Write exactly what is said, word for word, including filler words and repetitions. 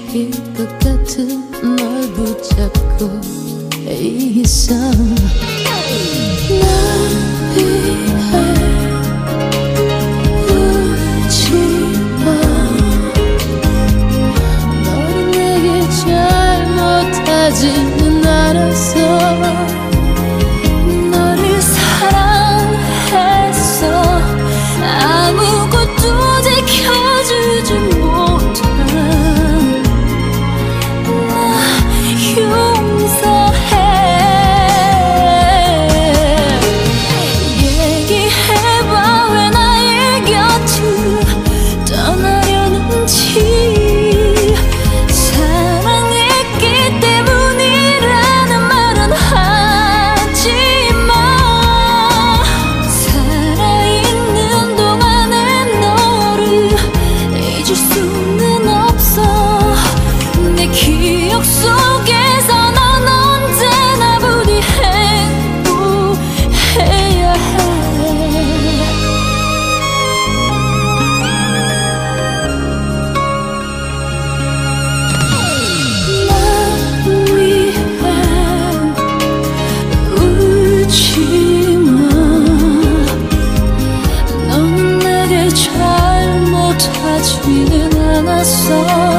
이길 것 같은 널 붙잡고 있어. 날 위해 울지마. 너는 내게 잘못하지는 않았어. 너를 사랑했어. 아무것도 지켜주지 못한 나 용서해. 얘기해봐 왜 나의 곁을 떠나려는지. 사랑했기 때문이라는 말은 하지마. 살아있는 동안에 너를 잊을 수는 없어. 내 기억 속에서 넌 언제나 부디 행복해야 해. 날 위해 울지마. 너는 내게 잘못하지는 않았어.